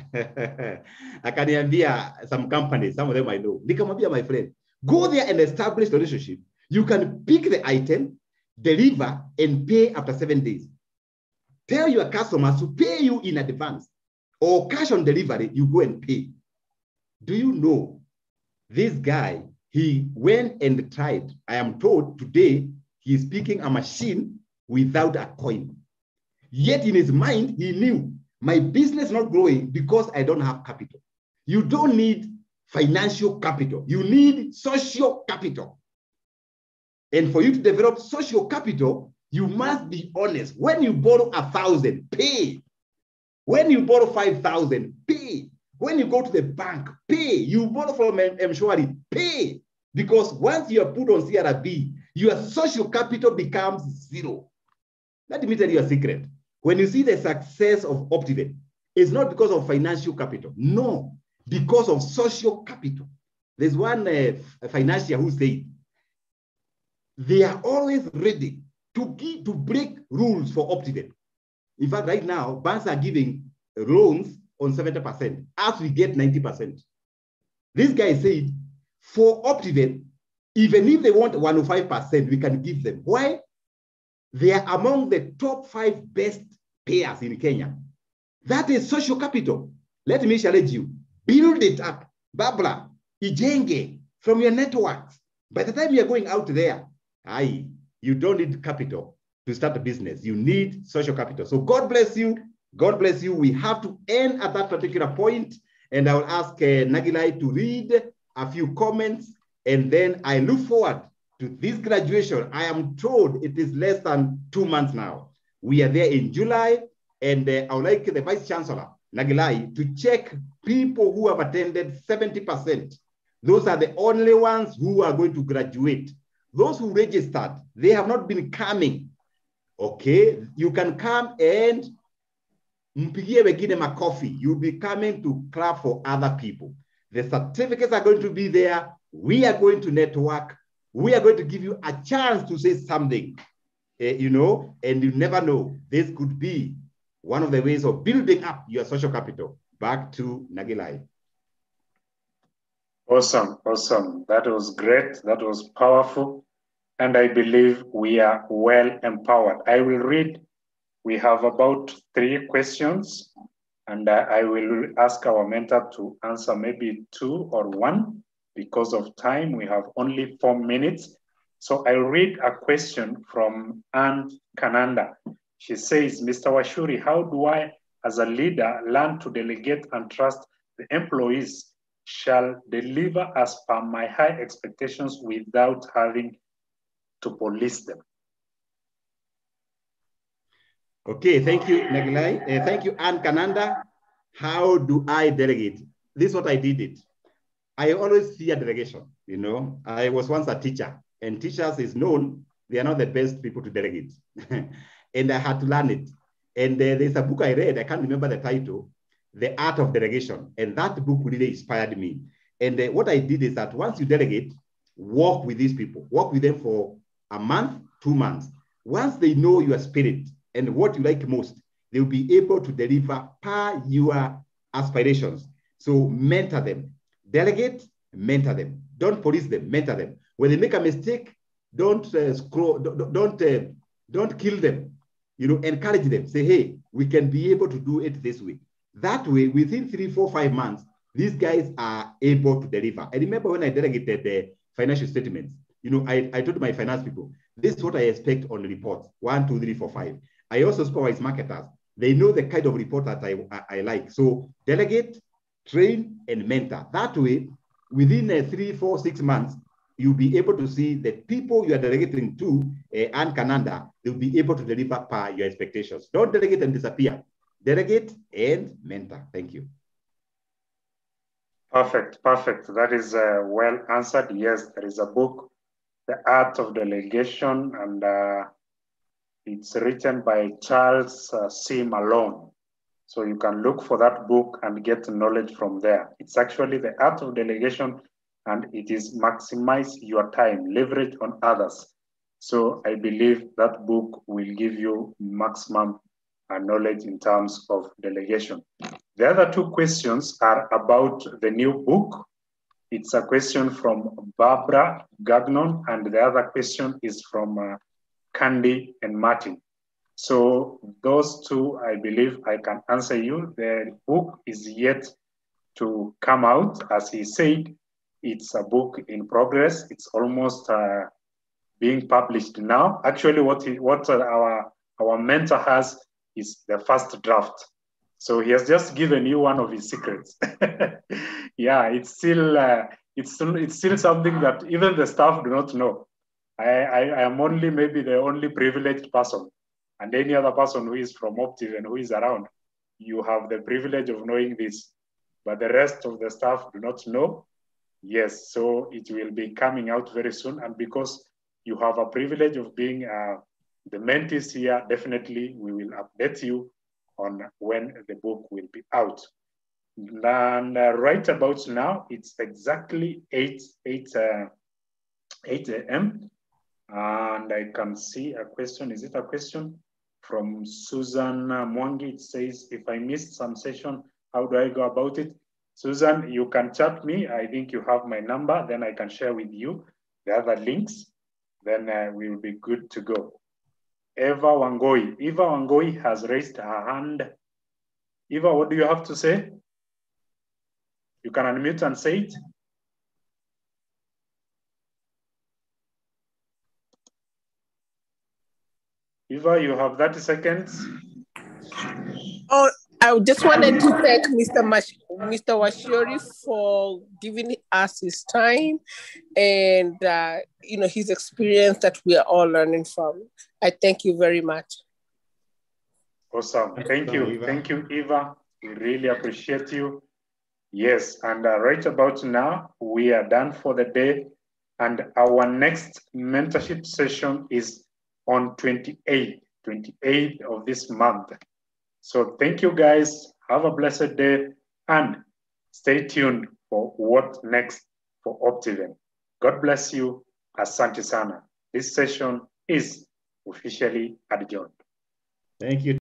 S2: akaniambia some companies, some of them I know. Nikamwambia, my friend, go there and establish the relationship. You can pick the item, deliver, and pay after 7 days. Tell your customers to pay you in advance or cash on delivery, you go and pay. Do you know this guy, he went and tried. I am told today he is picking a machine without a coin. Yet in his mind, he knew my business is not growing because I don't have capital. You don't need financial capital. You need social capital. And for you to develop social capital, you must be honest. When you borrow 1,000, pay. When you borrow 5,000, pay. When you go to the bank, pay. You borrow from M-Shwari, pay. Because once you are put on CRB, your social capital becomes zero. Let me tell you a secret. When you see the success of Optiven, it's not because of financial capital. No, because of social capital. There's one financier who said, they are always ready to break rules for Optiven. In fact, right now, banks are giving loans on 70% as we get 90%. This guy said, for Optiven, even if they want 105%, we can give them. Why? They are among the top 5 best payers in Kenya. That is social capital. Let me challenge you. Build it up. Babla, ijenge from your networks. By the time you're going out there, you don't need capital to start a business. You need social capital. So God bless you. God bless you. We have to end at that particular point. And I will ask Nagilai to read a few comments. And then I look forward to this graduation. I am told it is less than 2 months now. We are there in July. And I would like the Vice Chancellor, Nagilai, to check people who have attended 70%. Those are the only ones who are going to graduate. Those who registered, they have not been coming. Okay, you can come and mpigie wengine makofi. You'll be coming to clap for other people. The certificates are going to be there. We are going to network. We are going to give you a chance to say something, you know, and you never know. This could be one of the ways of building up your social capital. Back to Nagilai.
S1: Awesome, awesome. That was great. That was powerful. And I believe we are well empowered. I will read. We have about 3 questions, and I will ask our mentor to answer maybe 2 or 1. Because of time, we have only 4 minutes. So I'll read a question from Anne Kananda. She says, Mr. Washuri, how do I, as a leader, learn to delegate and trust the employees shall deliver as per my high expectations without having to police them?
S2: Okay, thank you, Nagilai. Thank you, Anne Kananda. How do I delegate? This is what I did it. I always fear delegation. You know, I was once a teacher, and teachers is known, they are not the best people to delegate. And I had to learn it. And there's a book I read, I can't remember the title, The Art of Delegation. And that book really inspired me. And what I did is that once you delegate, work with these people, work with them for a month, 2 months. Once they know your spirit and what you like most, they'll be able to deliver per your aspirations. So mentor them. Delegate, mentor them. Don't police them, mentor them. When they make a mistake, don't kill them. You know, encourage them. Say, hey, we can be able to do it this way. That way, within 3, 4, 5 months, these guys are able to deliver. I remember when I delegated the financial statements, you know, I told my finance people, this is what I expect on the reports, 1, 2, 3, 4, 5. I also supervise marketers. They know the kind of report that I like. So delegate, train, and mentor. That way, within 3, 4, 6 months, you'll be able to see the people you are delegating to, and Kananda, they'll be able to deliver per your expectations. Don't delegate and disappear. Delegate and mentor. Thank you.
S1: Perfect, perfect. That is well answered. Yes, there is a book, The Art of Delegation, and it's written by Charles C. Malone. So you can look for that book and get knowledge from there. It's actually The Art of Delegation, and it is maximize your time, leverage on others. So I believe that book will give you maximum knowledge in terms of delegation. The other 2 questions are about the new book. It's a question from Barbara Gagnon, and the other question is from Candy and Martin. So those 2, I believe I can answer you. The book is yet to come out. As he said, it's a book in progress. It's almost being published now. Actually, what our mentor has is the first draft. So he has just given you one of his secrets. Yeah, it's still something that even the staff do not know. I am only maybe the only privileged person, and any other person who is from Optiv and who is around, you have the privilege of knowing this, but the rest of the staff do not know. Yes, so it will be coming out very soon, and because you have a privilege of being the mentees here, definitely we will update you on when the book will be out. And right about now, it's exactly 8 a.m. And I can see a question. Is it a question from Susan Mwangi? It says, if I missed some session, how do I go about it? Susan, you can chat me. I think you have my number. Then I can share with you the other links. Then we will be good to go. Eva Wangoi has raised her hand. Eva, what do you have to say? You can unmute and say it. Eva, you have 30 seconds.
S3: Oh, I just wanted to thank Mr. Washuri for giving us his time and his experience that we are all learning from. I thank you very much.
S1: Awesome. Thank you. Thank you, Eva. We really appreciate you. Yes, and right about now, we are done for the day. And our next mentorship session is on 28th of this month. So thank you guys. Have a blessed day and stay tuned for what next for Optiven. God bless you. Asante sana. This session is officially adjourned.
S2: Thank you.